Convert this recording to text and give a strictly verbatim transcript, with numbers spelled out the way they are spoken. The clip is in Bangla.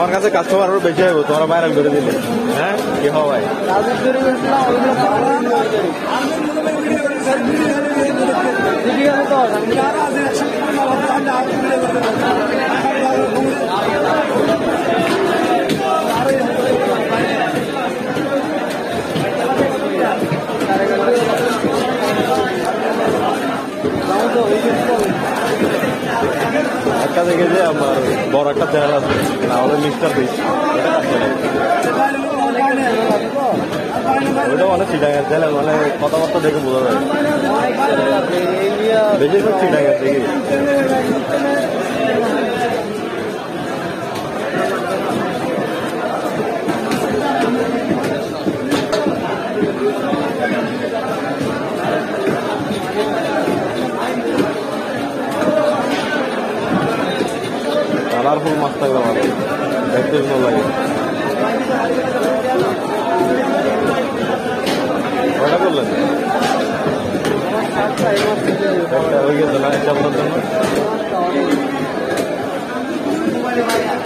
তোমার কাছে কাস্টমার আরো বেশি হবে, তোমরা ভাইরাল করে দিলে। হ্যাঁ কি হবে ভাই? একটা দেখে যে আমার বড় একটা চ্যানেল আছে, না হলে মিস্টার বিস, ওইটা অনেক চিটাঙ্গের চ্যানেল, মানে কথাবার্তা দেখে বোঝা যায় বেশিরভাগ চিটাঙ্গের দেখি। কালারফুল মাছ থাকলে ভালো, দেখতে ভালো লাগে। কয়টা করলেন? একটা হয়ে গেছে না একটা আপনার জন্য।